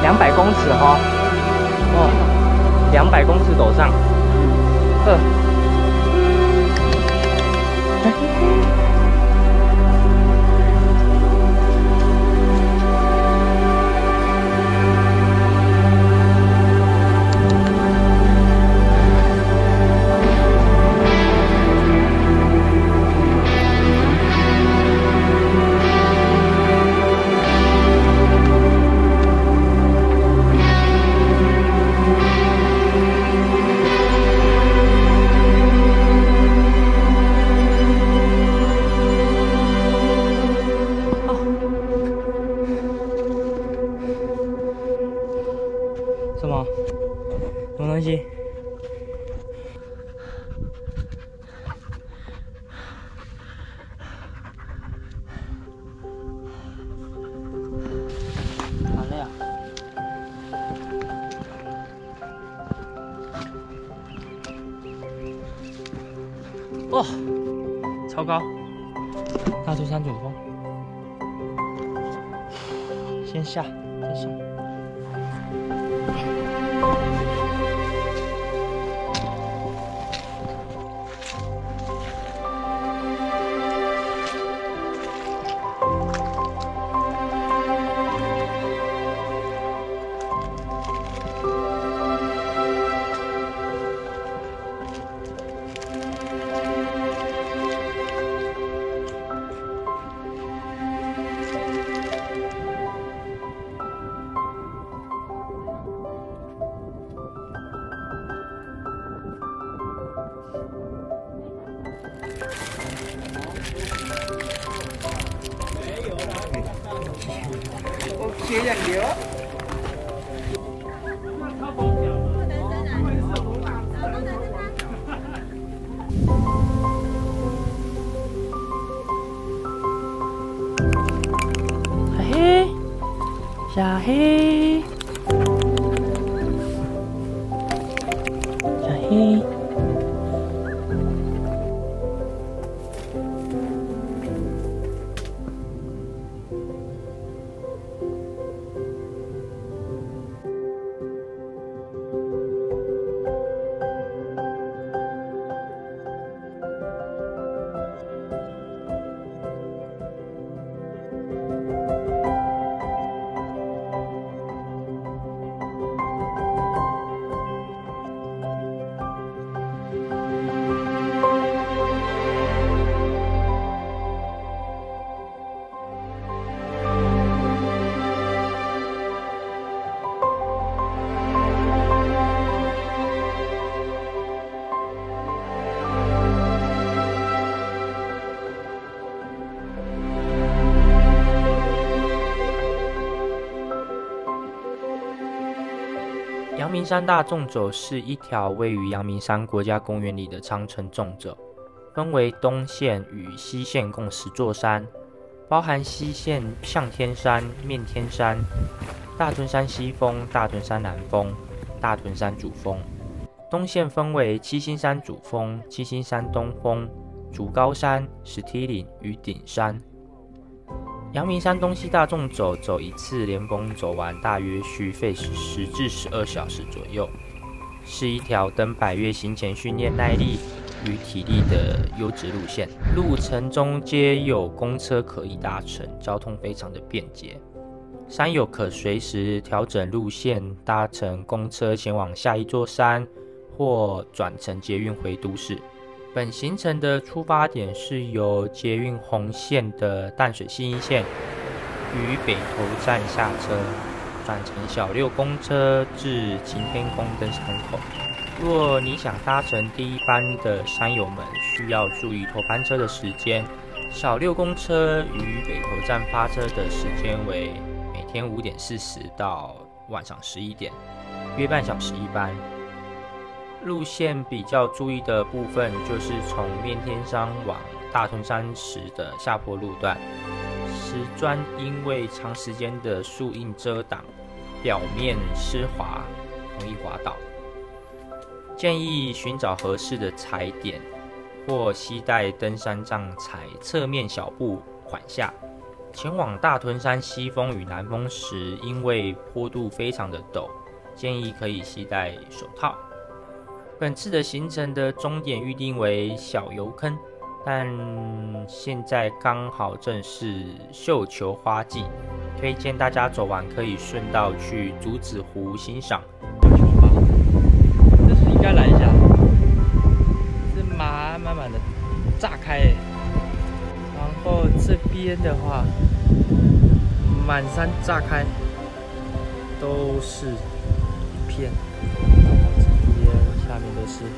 200公尺哈，哦，200公尺陡上，什么东西？好累啊！哦，超高！大珠山主峰，先下。 接อย่างเดียว小黑，小黑。阳明山大纵走是一条位于阳明山国家公园里的长程纵走，分为东线与西线共10座山，包含西线向天山、面天山、大屯山西峰、大屯山南峰、大屯山主峰；东线分为七星山主峰、七星山东峰、竹高山、石梯岭与顶山。阳明山东西大纵走走一次连峰走完大约需费10至12小时左右，是一条登百岳行前训练耐力与体力的优质路线。路程中皆有公车可以搭乘，交通非常的便捷。山友可随时调整路线，搭乘公车前往下一座山，或转乘捷运回都市。本行程的出发点是由捷运红线的淡水信义线于北投站下车，转乘小6公车至擎天宫登山口。若你想搭乘第一班的山友们，需要注意头班车的时间。小6公车于北投站发车的时间为每天5点40到晚上11点，约半小时一班。路线比较注意的部分就是从面天山往大屯山时的下坡路段，石砖因为长时间的树荫遮挡，表面湿滑，容易滑倒。建议寻找合适的踩点，或携带登山杖踩侧面小步缓下， 前往大屯山西峰与南峰时，因为坡度非常的陡，建议可以携带手套。本次的行程的终点预定为小油坑，但现在刚好正是绣球花季，推荐大家走完可以顺道去竹子湖欣赏绣球花。这是应该来一下，是满满的炸开耶。然后这边的话，满山炸开，都是一片。这边下面都是，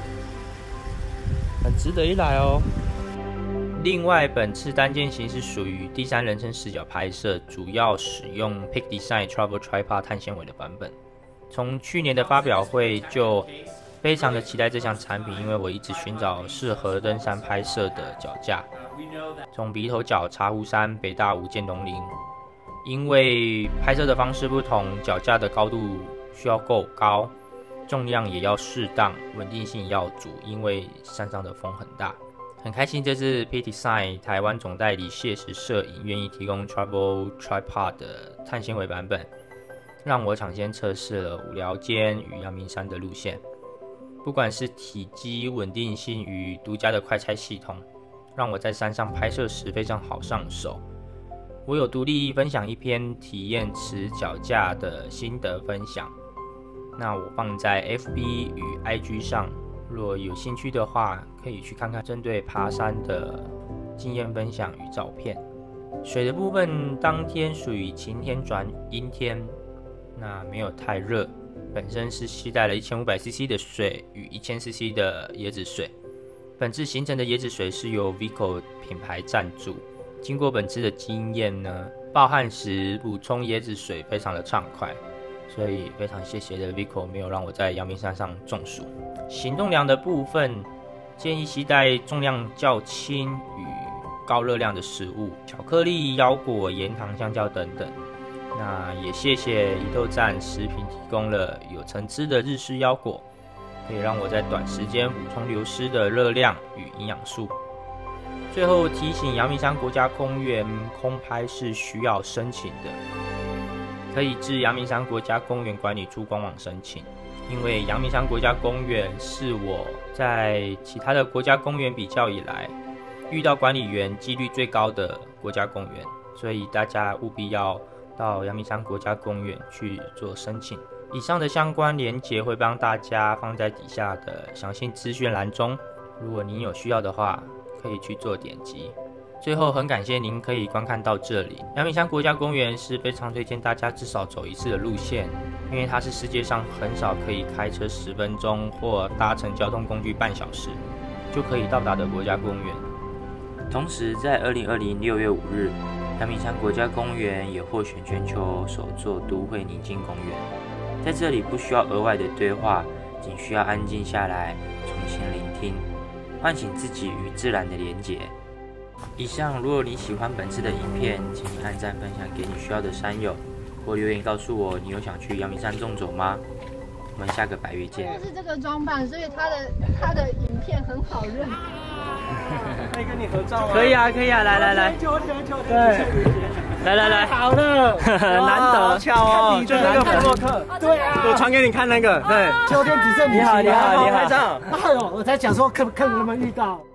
很值得一来哦。另外，本次单件型是属于第三人称视角拍摄，主要使用 Peak Design Travel Tripod 碳纤维的版本。从去年的发表会就非常的期待这项产品，因为我一直寻找适合登山拍摄的脚架。从鼻头角、茶壶山、北大武、剑东林，因为拍摄的方式不同，脚架的高度需要够高，重量也要适当，稳定性要足，因为山上的风很大。很开心这次 Peak Design 台湾总代理谢时摄影愿意提供 Travel Tripod 的碳纤维版本，让我抢先测试了五寮间与阳明山的路线。不管是体积、稳定性与独家的快拆系统，让我在山上拍摄时非常好上手。我有独立分享一篇体验持脚架的心得分享，那我放在 FB 与 IG 上，若有兴趣的话，可以去看看针对爬山的经验分享与照片。水的部分，当天属于晴天转阴天，那没有太热。本身是携带了1500cc 的水与1000cc 的椰子水。本次行程的椰子水是由 Vico 品牌赞助。经过本次的经验呢，暴汗时补充椰子水非常的畅快，所以非常谢谢的 Vico 没有让我在阳明山上中暑。行动粮的部分，建议携带重量较轻与高热量的食物，巧克力、腰果、盐糖、香蕉等等。那也谢谢移豆站食品提供了有层次的日式腰果，可以让我在短时间补充流失的热量与营养素。最后提醒，阳明山国家公园空拍是需要申请的，可以至阳明山国家公园管理处官网申请。因为阳明山国家公园是我在其他的国家公园比较以来遇到管理员几率最高的国家公园，所以大家务必要到阳明山国家公园去做申请。以上的相关连结会帮大家放在底下的详细资讯栏中，如果您有需要的话，可以去做点击。最后很感谢您可以观看到这里。阳明山国家公园是非常推荐大家至少走一次的路线，因为它是世界上很少可以开车10分钟或搭乘交通工具半小时就可以到达的国家公园。同时在2020 6月5日，阳明山国家公园也获选全球首座都会宁静公园。在这里不需要额外的对话，仅需要安静下来，重新聆听，唤醒自己与自然的连结。以上，如果你喜欢本次的影片，请你按赞分享给你需要的山友，或留言告诉我你有想去阳明山纵走吗？我们下个百岳见。 就是这个装扮，所以他的影片很好认。 可以跟你合照吗？ 可以啊，可以啊，来， 求对，来， 好了， 难得， 好巧哦，就那个部落客，对啊，我传给你看那个，对，秋天只剩你好， 你好， 拍照。哎呦，我在讲说看能不能遇到。